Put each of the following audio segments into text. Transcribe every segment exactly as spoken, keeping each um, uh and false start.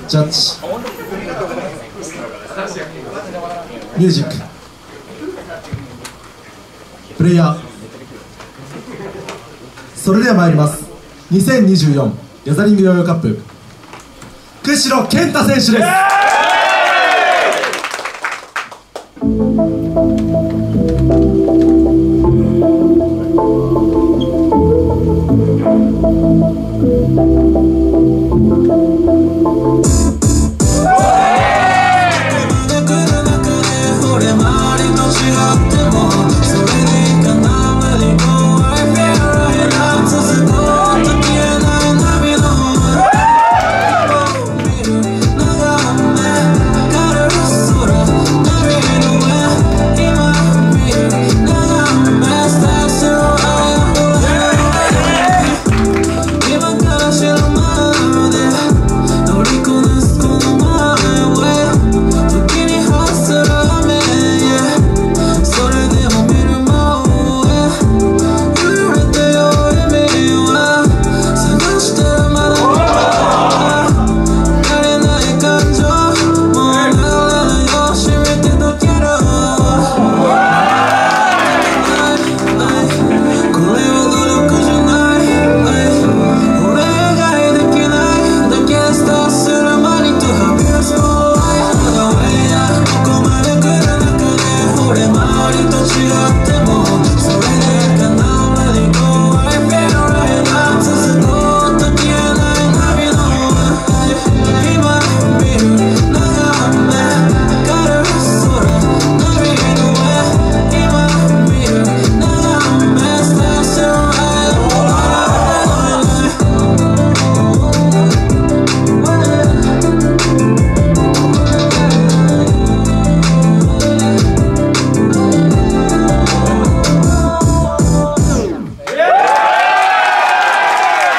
ジャッジミュージックプレイヤー。それでは参ります。にせんにじゅうよんギャザリングヨーヨーカップ久代健太選手です。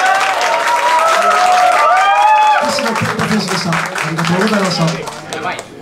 ありがとうございました。